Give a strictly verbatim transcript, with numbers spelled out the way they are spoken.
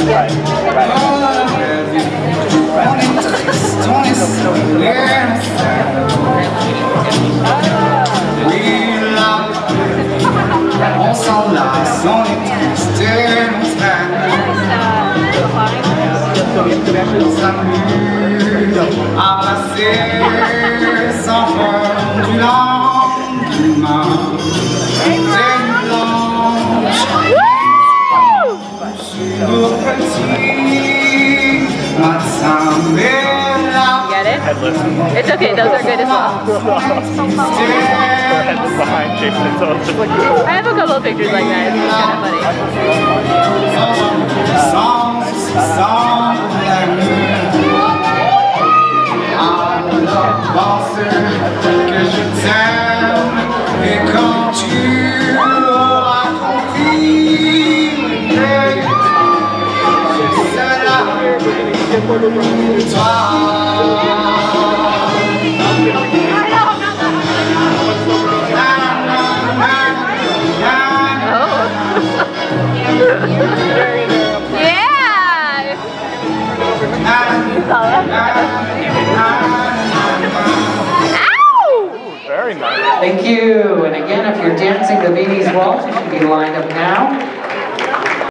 On s'enlace, on est tristé, on s'amuse à passer sans peur du lendemain. Des nuits blanches, nos petits matins, mais là. Get it? It's okay, those are good as well. Behind Jason, so it's just like, I have a couple of pictures like that, it's kind of very nice. Thank you. And again, if you're dancing the Beanies Waltz, you should be lined up now.